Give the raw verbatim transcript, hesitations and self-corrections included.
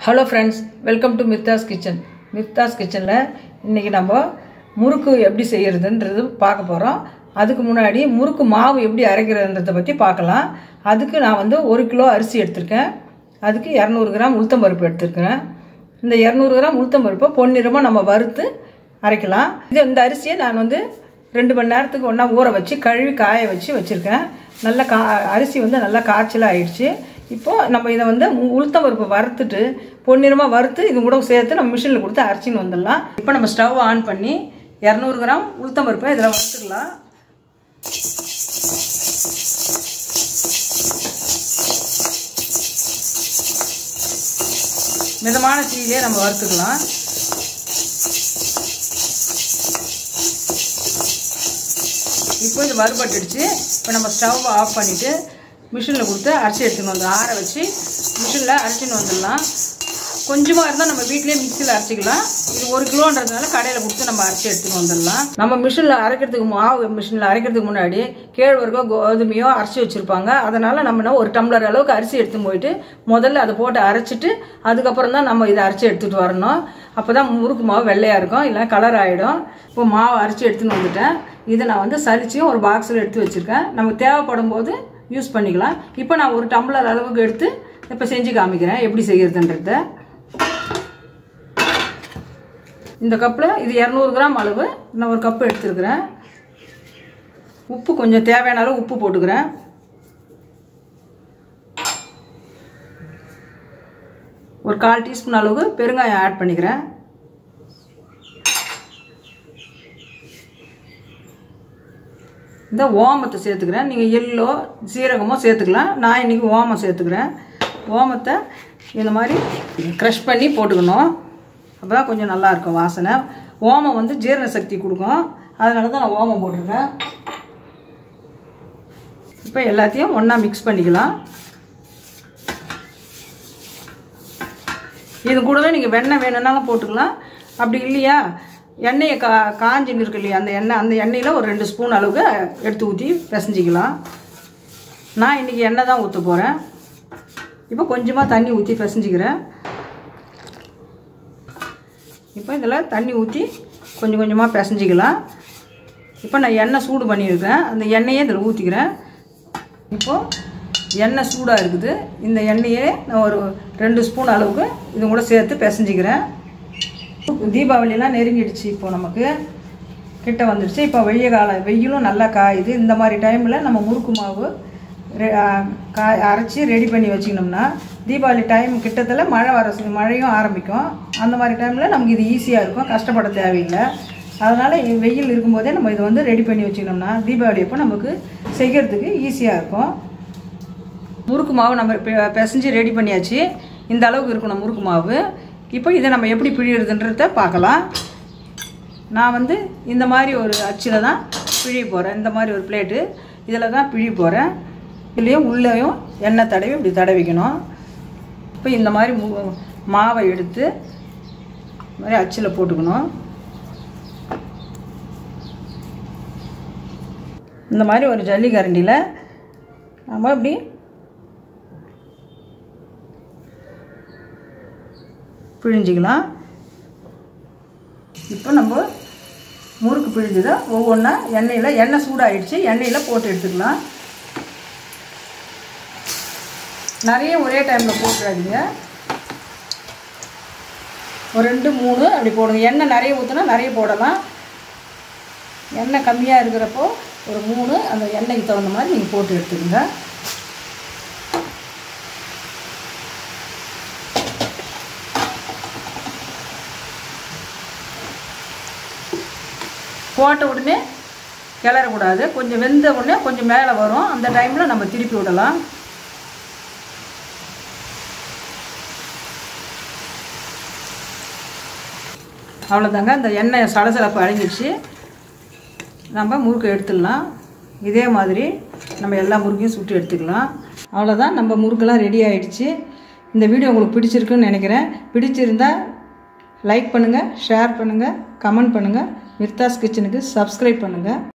Hello friends, welcome to Mirthas kitchen. Mirthas கிச்சனில் இன்றைக்கி நம்ம முறுக்கு எப்படி செய்கிறதுன்றது பார்க்க போகிறோம். அதுக்கு முன்னாடி முறுக்கு மாவு எப்படி அரைக்கிறதுன்றதை பற்றி பார்க்கலாம். அதுக்கு நான் வந்து ஒரு கிலோ அரிசி எடுத்திருக்கேன். அதுக்கு இரநூறு கிராம் உளுத்தம்பருப்பு எடுத்துருக்கிறேன். இந்த இரநூறு கிராம் உளுத்தம்பருப்பை பொன்னிறமாக நம்ம வறுத்து அரைக்கலாம். இது இந்த அரிசியை நான் வந்து ரெண்டு மணி நேரத்துக்கு ஒன்றா ஊற வச்சு கழுவி காய வச்சு வச்சுருக்கேன். நல்லா கா அரிசி வந்து நல்லா காய்ச்சலாக ஆயிடுச்சு. இப்போது நம்ம இதை வந்து உளுத்தம் பருப்பை வறுத்துட்டு பொன்னிறமாக வறுத்து இது கூட சேர்த்து நம்ம மிஷினில் கொடுத்து அரைச்சின்னு வந்துடலாம். இப்போ நம்ம ஸ்டவ் ஆன் பண்ணி இரநூறு கிராம் உளுத்தம் பருப்பை இதில் வறுத்துக்கலாம். மிதமான தீயிலே நம்ம வறுத்துக்கலாம். இப்போ இது வறுபட்டுடுச்சு. இப்போ நம்ம ஸ்டவ் ஆஃப் பண்ணிவிட்டு மிஷினில் கொடுத்து அரைச்சி எடுத்துன்னு வந்து ஆற வச்சு மிஷினில் அரைச்சின்னு வந்துடலாம். கொஞ்சமாக இருந்தால் நம்ம வீட்டிலே மிக்சியில் அரைச்சிக்கலாம். இது ஒரு கிலோன்றதுனால கடையில் கொடுத்து நம்ம அரைச்சி எடுத்துன்னு வந்துடலாம். நம்ம மிஷினில் அரைக்கிறதுக்கு மாவு மிஷினில் அரைக்கிறதுக்கு முன்னாடி கேழ்வரகோ கோதுமையோ அரைச்சி வச்சுருப்பாங்க. அதனால் நம்ம ஒரு டம்ளர் அளவுக்கு அரிசி எடுத்துன்னு போயிட்டு முதல்ல அதை போட்டு அரைச்சிட்டு அதுக்கப்புறம் தான் நம்ம இதை அரைச்சி எடுத்துகிட்டு வரணும். அப்போ தான் முறுக்கு மாவு வெள்ளையாக இருக்கும், இல்லை கலர் ஆகிடும். இப்போ மாவு அரைச்சி எடுத்துன்னு வந்துட்டேன். இதை நான் வந்து சலிச்சு ஒரு பாக்ஸில் எடுத்து வச்சுருக்கேன். நமக்கு தேவைப்படும் போது யூஸ் பண்ணிக்கலாம். இப்போ நான் ஒரு டம்ளர் அளவுக்கு எடுத்து இப்போ செஞ்சு காமிக்கிறேன் எப்படி செய்கிறதுன்றத. இந்த கப்பில் இது இரநூறு கிராம் அளவு நான் ஒரு கப்பு எடுத்துருக்கிறேன். உப்பு கொஞ்சம் தேவையான அளவு உப்பு போட்டுக்கிறேன். ஒரு கால் டீஸ்பூன் அளவு பெருங்காயம் ஆட் பண்ணிக்கிறேன். இந்த ஓமத்தை சேர்த்துக்கிறேன். நீங்கள் எள்ளோ சீரகமோ சேர்த்துக்கலாம். நான் இன்றைக்கி ஓமம் சேர்த்துக்கிறேன். ஓமத்தை இந்த மாதிரி க்ரஷ் பண்ணி போட்டுக்கணும். அப்போ தான் கொஞ்சம் நல்லாயிருக்கும் வாசனை. ஓமம் வந்து ஜீரண சக்தி கொடுக்கும். அதனால தான் நான் ஓமம் போட்டிருக்கேன். இப்போ எல்லாத்தையும் ஒன்றா மிக்ஸ் பண்ணிக்கலாம். இது கூடவே நீங்கள் வெண்ணெய் வேணும்னாலும் போட்டுக்கலாம். அப்படி இல்லையா எண்ணெயை கா காஞ்சின்னு இருக்கு இல்லையா, அந்த எண்ணெய் அந்த எண்ணெயில் ஒரு ரெண்டு ஸ்பூன் அளவுக்கு எடுத்து ஊற்றி பிசைஞ்சிக்கலாம். நான் இன்றைக்கி எண்ணெய் தான் ஊற்ற போகிறேன். இப்போ கொஞ்சமாக தண்ணி ஊற்றி பிசைஞ்சிக்கிறேன். இப்போ இதில் தண்ணி ஊற்றி கொஞ்சம் கொஞ்சமாக பிசைஞ்சிக்கலாம். இப்போ நான் எண்ணெய் சூடு பண்ணியிருக்கேன். அந்த எண்ணெயை இதில் ஊற்றிக்கிறேன். இப்போது எண்ணெய் சூடாக இருக்குது. இந்த எண்ணெயே நான் ஒரு ரெண்டு ஸ்பூன் அளவுக்கு இது கூட சேர்த்து பிசைஞ்சிக்கிறேன். தீபாவளிலாம் நெருங்கிடுச்சு. இப்போ நமக்கு கிட்ட வந்துடுச்சு. இப்போ வெய்ய காலம், வெயிலும் நல்லா காயுது. இந்த மாதிரி டைமில் நம்ம முறுக்கு மாவு கா அரைச்சி ரெடி பண்ணி வச்சுக்கணும்னா தீபாவளி டைம் கிட்டத்தில் மழை வர மழையும் ஆரம்பிக்கும். அந்த மாதிரி டைமில் நமக்கு இது ஈஸியாக இருக்கும், கஷ்டப்பட தேவையில்லை. அதனால் வெயில் இருக்கும்போதே நம்ம இதை வந்து ரெடி பண்ணி வச்சுக்கணும்னா தீபாவளி அப்போ நமக்கு செய்கிறதுக்கு ஈஸியாக இருக்கும். முறுக்கு மாவு நம்ம பிசைஞ்சு ரெடி பண்ணியாச்சு. இந்த அளவுக்கு இருக்கணும் முறுக்கு மாவு. இப்போ இதை நம்ம எப்படி பிழியறதுன்றத பார்க்கலாம். நான் வந்து இந்த மாதிரி ஒரு அச்சில் தான் பிழிய போகிறேன். இந்த மாதிரி ஒரு பிளேட்டு இதில் தான் பிழிய போகிறேன். இதுலேயும் உள்ளேயும் எண்ணெய் தடவி இப்படி தடவிக்கணும். இப்போ இந்த மாதிரி மாவை எடுத்து இந்த மாதிரி அச்சில் போட்டுக்கணும். இந்த மாதிரி ஒரு ஜல்லி கரண்டியில் நம்ம இப்படி பிழிஞ்சிக்கலாம். இப்போ நம்ம முறுக்கு பிழிஞ்சதை ஒவ்வொன்றா எண்ணெயில் எண்ணெய் சூடாகிடுச்சு, எண்ணெயில் போட்டு எடுத்துக்கலாம். நிறைய ஒரே டைமில் போட்டுறாதீங்க. ஒரு ரெண்டு மூணு அப்படி போடுங்க. எண்ணெய் நிறைய ஊற்றினா நிறைய போடலாம். எண்ணெய் கம்மியாக இருக்கிறப்போ ஒரு மூணு அந்த எண்ணெய்க்கு தகுந்த மாதிரி நீங்கள் போட்டு எடுத்துக்கோங்க. போட்ட உடனே கிளறக்கூடாது. கொஞ்சம் வெந்த உடனே கொஞ்சம் மேலே வரும். அந்த டைமில் நம்ம திருப்பி விடலாம். அவ்வளோதாங்க. இந்த எண்ணெய் சலசலப்பு அடங்கிடுச்சு. நம்ம முறுக்கு எடுத்துடலாம். இதே மாதிரி நம்ம எல்லா முறுக்கையும் சுட்டு எடுத்துக்கலாம். அவ்வளோதான், நம்ம முறுக்கெல்லாம் ரெடி ஆகிடுச்சு. இந்த வீடியோ உங்களுக்கு பிடிச்சிருக்குன்னு நினைக்கிறேன். பிடிச்சிருந்தால் லைக் பண்ணுங்கள், ஷேர் பண்ணுங்கள், கமெண்ட் பண்ணுங்கள். மிர்தாஸ் கிச்சனுக்கு சப்ஸ்கிரைப் பண்ணுங்கள்.